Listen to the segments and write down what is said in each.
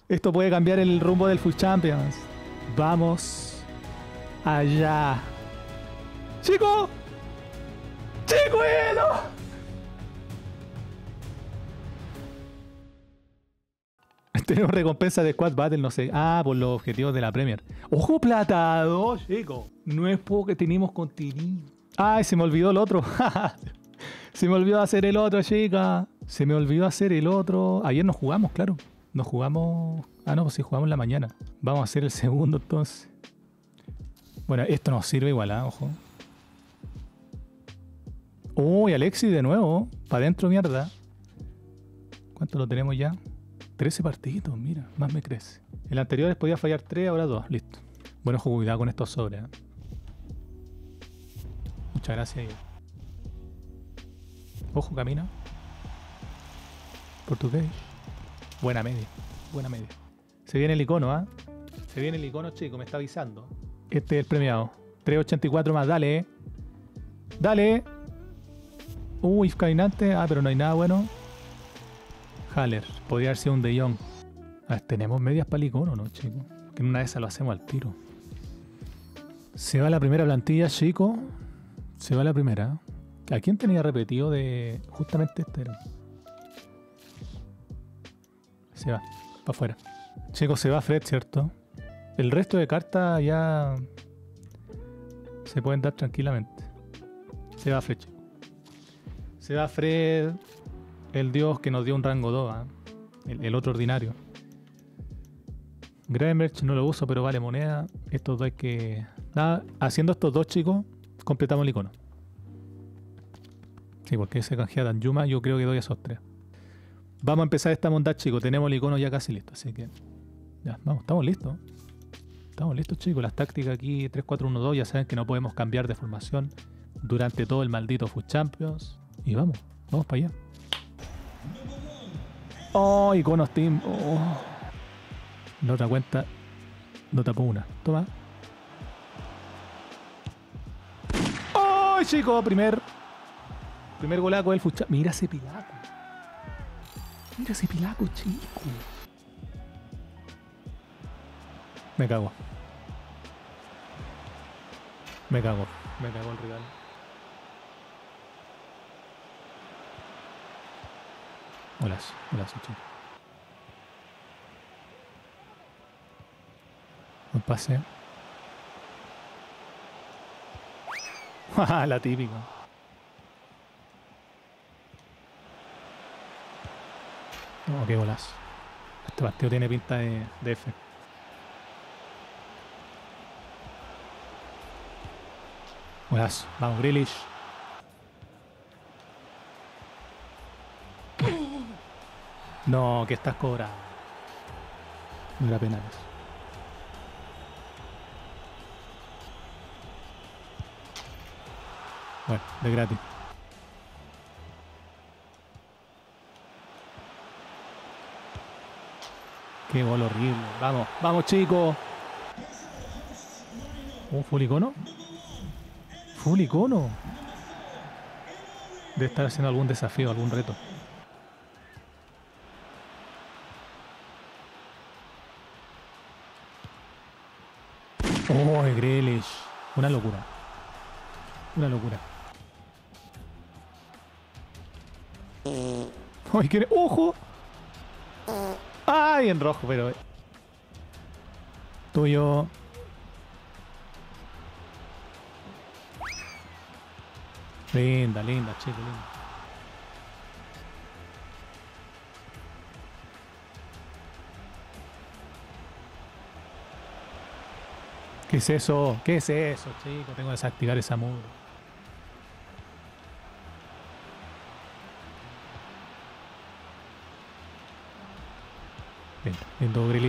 Esto puede cambiar el rumbo del Full Champions. Vamos allá. ¡Chico! ¡Chicuelo! Tenemos recompensa de Squad Battle, no sé. Ah, por los objetivos de la Premier. ¡Ojo platado, chico! No es poco que tenemos contenido. Ay, se me olvidó el otro. Se me olvidó hacer el otro, chica. Se me olvidó hacer el otro. Ayer nos jugamos, claro. Nos jugamos... Ah, no, pues sí, jugamos en la mañana. Vamos a hacer el segundo, entonces. Bueno, esto nos sirve igual, ¿ah? Ojo. Uy, Alexis de nuevo. Para adentro, mierda. ¿Cuánto lo tenemos ya? 13 partiditos, mira. Más me crece. El anterior podía fallar 3, ahora 2. Listo. Bueno, ojo, cuidado con estos sobres, ¿eh? Muchas gracias. Ojo, camina. Portugués. Buena media. Buena media. Se viene el icono, ¿ah? Se viene el icono, chico. Me está avisando. Este es el premiado. 3.84 más. Dale, Dale. Uy, caminante. Ah, pero no hay nada bueno. Haller. Podría haber sido un De Jong. A ver, tenemos medias para el icono, ¿no, chico? Que en una de esas lo hacemos al tiro. Se va la primera plantilla, chico. Se va la primera. ¿A quién tenía repetido de...? Justamente este era. Se va. Para afuera. Chicos, se va Fred, ¿cierto? El resto de cartas ya... se pueden dar tranquilamente. Se va Fred, chico. Se va Fred... el dios que nos dio un rango 2, ¿eh? El otro ordinario. Gramerch no lo uso, pero vale moneda. Estos dos hay que... Nada, haciendo estos dos, chicos, completamos el icono. Sí, porque ese canjea Danjuma, yo creo que doy esos 3. Vamos a empezar esta bondad, chicos. Tenemos el icono ya casi listo, así que... Ya, vamos, estamos listos. Estamos listos, chicos. Las tácticas aquí, 3-4-1-2, ya saben que no podemos cambiar de formación durante todo el maldito Food Champions. Y vamos para allá. Oh, iconos team. Oh. La otra cuenta no tapó una. Toma. ¡Oh, chico! Primer golaco del fucha. Mira ese pilaco. Mira ese pilaco, chico. Me cago. Me cago el rival. Hola, chico. Un pase. La típica. No, qué golazo. Este partido tiene pinta de F. Golazo. Vamos, Grealish. No, que estás cobrado. No era penal eso. Bueno, de gratis. Qué gol horrible. Vamos, vamos, chicos. ¿Full icono? Full icono. Debe estar haciendo algún desafío, algún reto. Oh, Grealish. Una locura. Una locura. ¡Ay, qué! ¡Ojo! ¡Ay, en rojo, pero... Tuyo. Linda, chico, linda. ¿Qué es eso? ¿Qué es eso, chico? Tengo que desactivar esa muro. Lindo Grealish.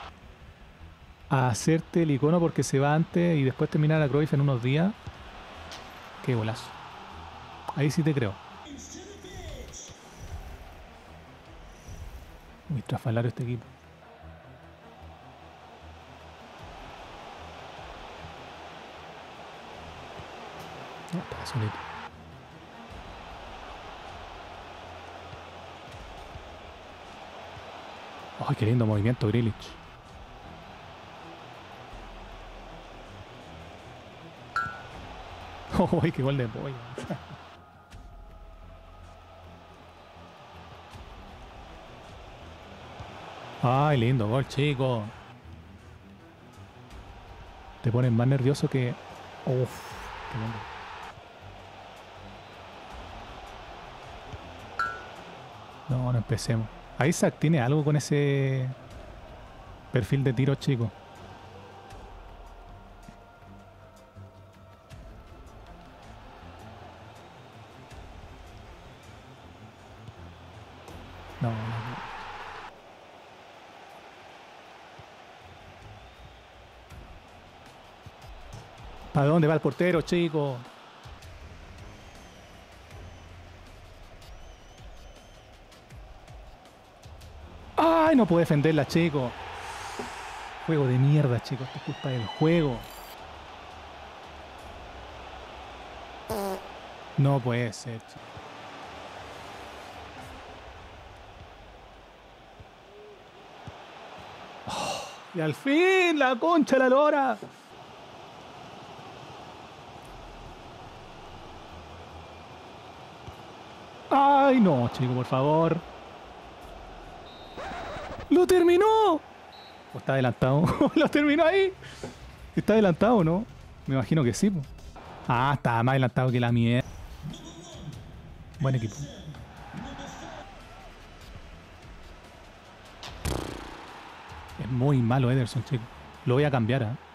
A hacerte el icono porque se va antes y después terminar a Cruyff en unos días. Qué golazo. Ahí sí te creo. Muy trafalario este equipo. No, está solito. Ay, qué lindo movimiento, Grealish. Ay, qué gol de pollo. Ay, lindo gol, chico. Te pones más nervioso que... Uf, qué lindo. No, no empecemos. Isaac tiene algo con ese perfil de tiro, chico. No, no, no. ¿Para dónde va el portero, chico? ¡Ay, no puede defenderla, chico! Juego de mierda, chico. Esto es culpa del juego. No puede ser, chico. Oh, y al fin, la concha de la lora. ¡Ay, no, chico, por favor! ¡Lo terminó! ¿O está adelantado? ¿Lo terminó ahí? ¿Está adelantado o no? Me imagino que sí, po. Ah, está más adelantado que la mierda. Buen equipo. Es muy malo Ederson, chico. Lo voy a cambiar, ¿eh?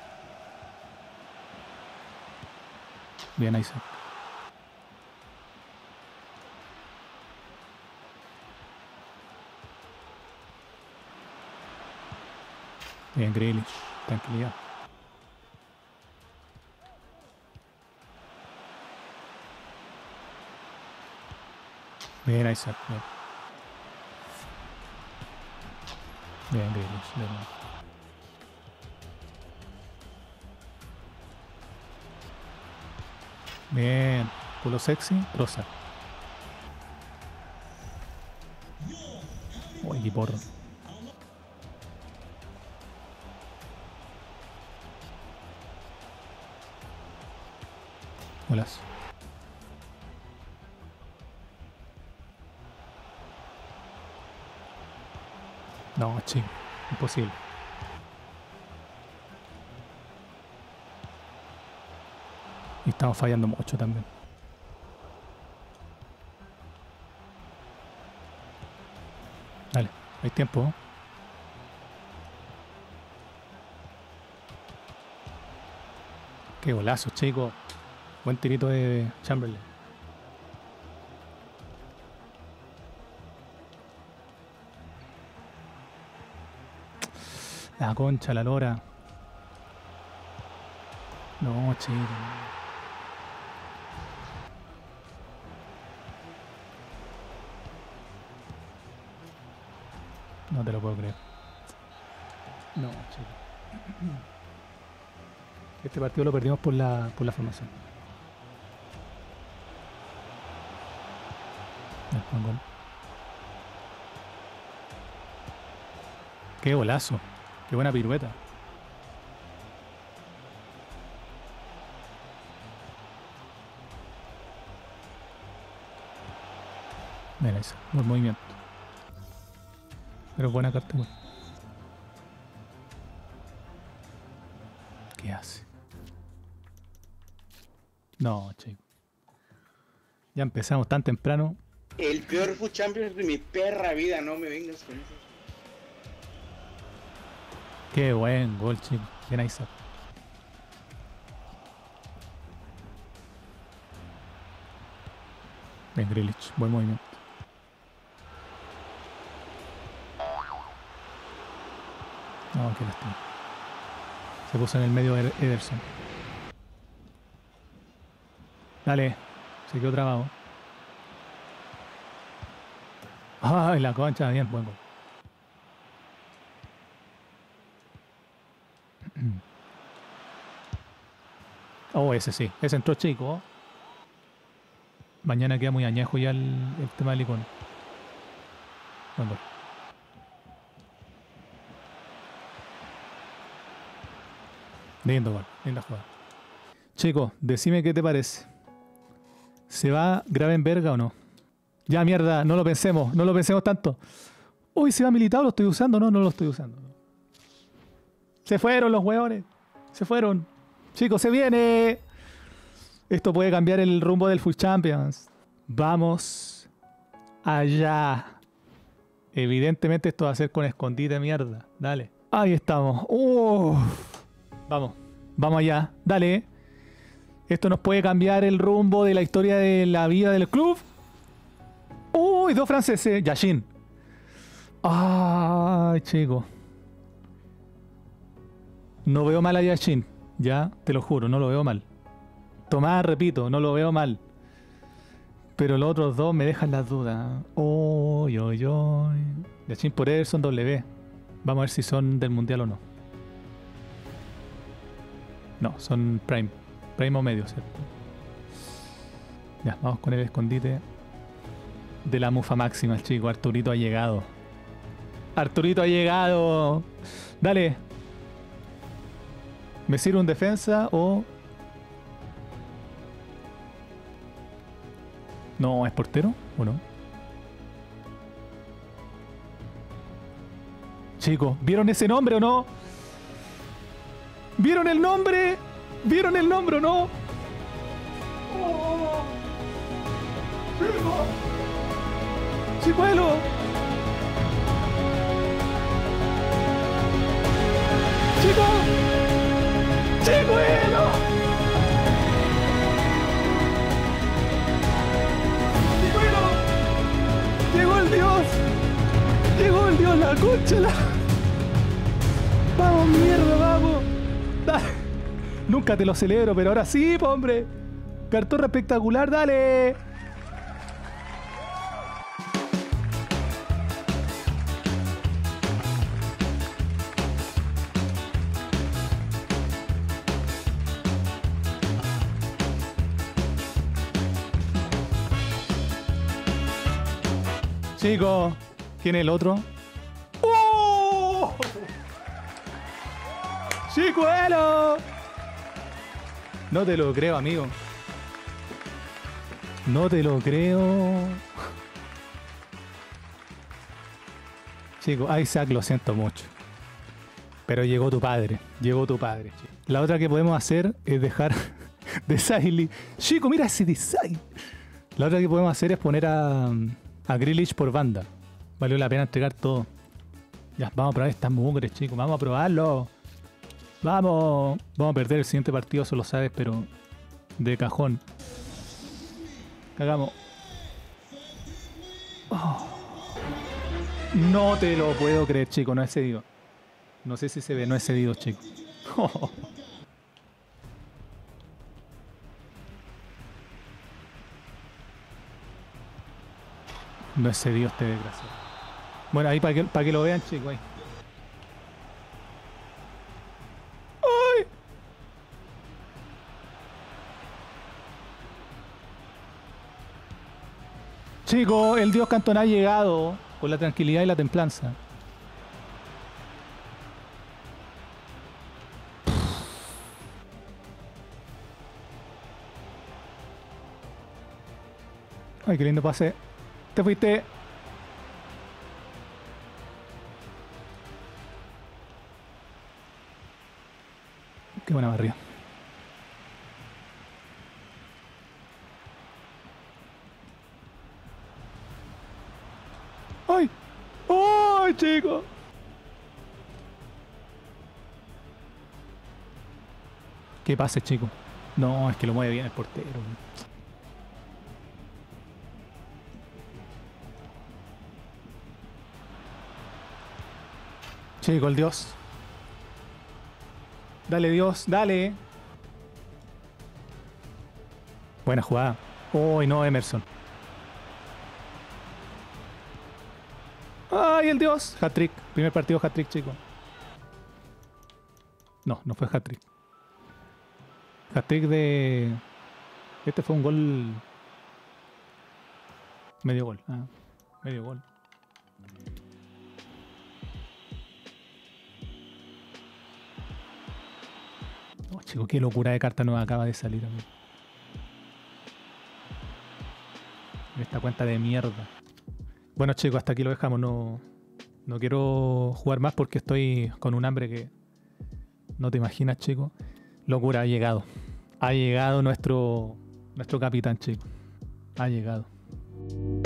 Bien, Isaac. Bien, Grealish. Tranquilidad. Bien, Isaac. Bien, bien Grealish. Bien. Bien. Culo sexy. Troza. Uy, qué porro. Golazo. No, chico. Imposible. Y estamos fallando mucho también. Dale, hay tiempo, ¿eh? Qué golazo, chico. Buen tirito de Chamberlain. La concha, la lora. No, chico. No te lo puedo creer. No, chico. Este partido lo perdimos por la formación. Ya, buen gol. Qué golazo. Qué buena pirueta. Mira eso. Buen movimiento. Pero buena carta, güey. ¿Qué hace? No, chico. Ya empezamos tan temprano. El peor Food Champions de mi perra vida, no me vengas con eso. Qué buen gol, chico. Bien Isaac. Bien Grealish. Buen movimiento. No, qué lástima. Se puso en el medio de Ederson. Dale. Se quedó trabado. Ay, la concha. Bien, buen gol. Oh, ese sí. Ese entró chico. Mañana queda muy añejo ya el tema del icono. Buen gol. Lindo gol, linda jugada. Chico, decime qué te parece. ¿Se va Gravenberga o no? Ya, mierda, no lo pensemos tanto. Uy, ¿se va Militao? ¿Lo estoy usando? No, no lo estoy usando. Se fueron los hueones. Se fueron. Chicos, se viene. Esto puede cambiar el rumbo del Full Champions. Vamos allá. Evidentemente esto va a ser con escondite mierda. Dale. Ahí estamos. Vamos. Vamos allá. Dale. Esto nos puede cambiar el rumbo de la historia de la vida del club. Uy, dos franceses. Yashin. Ay, chico. No veo mal a Yashin. Ya, te lo juro, no lo veo mal. Tomás, repito, no lo veo mal. Pero los otros dos me dejan las dudas. Oy, oy, oy. Yashin por Ederson W. Vamos a ver si son del mundial o no. No, son Prime. Prime o medio, ¿cierto? Ya, vamos con el escondite de la mufa máxima, chico. Arturito ha llegado. Arturito ha llegado. Dale. ¿Me sirve un defensa o...? No, ¿es portero o no? Chicos, ¿vieron ese nombre o no? ¿Vieron el nombre? ¿Vieron el nombre o no? ¡Oh! ¡Chico! ¡Chicuelo! ¡Chico! ¡Chicuelo! ¡Chicuelo! ¡Llegó el dios! ¡Llegó el dios, la concha! ¡Vamos, mierda, vamos! ¡Dale! Nunca te lo celebro, pero ahora sí, po, hombre. Cartorra espectacular, dale. Chicos, ¿quién es el otro? ¡Oh! ¡Chicuelo! No te lo creo, amigo. No te lo creo. Chicos, Isaac, lo siento mucho. Pero llegó tu padre. Llegó tu padre. Chico. La otra que podemos hacer es dejar de Siley. Chico, mira ese design. La otra que podemos hacer es poner a Grealish por banda. Valió la pena entregar todo. Ya, vamos a probar estas mugres, chicos. Vamos a probarlo. Vamos a perder el siguiente partido, eso lo sabes, pero de cajón. Cagamos. Oh. No te lo puedo creer, chico, no he cedido. No sé si se ve, no he cedido, chico. Oh. No he cedido este desgraciado. Bueno, ahí para que lo vean, chicos, ahí. Chicos, el dios Cantona ha llegado con la tranquilidad y la templanza. Ay, qué lindo pase. Te fuiste. Qué buena barriga. ¡Ay! ¡Ay, chico! ¿Qué pase, chico? No, es que lo mueve bien el portero. Chico, el dios. Dale, dios, dale. Buena jugada. Uy, no, Emerson. ¡Ay, el dios! Hat-trick. Primer partido hat-trick, chico. No, no fue hat-trick. Hat-trick de... Este fue un gol... Medio gol. Ah, medio gol. chicos, qué locura de carta nos acaba de salir, amigo. Esta cuenta de mierda. Bueno, chicos, hasta aquí lo dejamos. No quiero jugar más porque estoy con un hambre que no te imaginas, chicos. Locura, ha llegado. Ha llegado nuestro capitán, chicos. Ha llegado.